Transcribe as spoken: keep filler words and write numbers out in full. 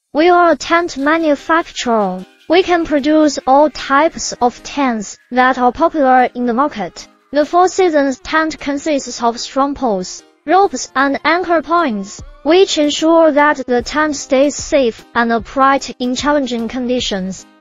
We are a tent manufacturer. We can produce all types of tents that are popular in the market. The Four Seasons tent consists of strong poles, ropes, and anchor points, which ensure that the tent stays safe and upright in challenging conditions.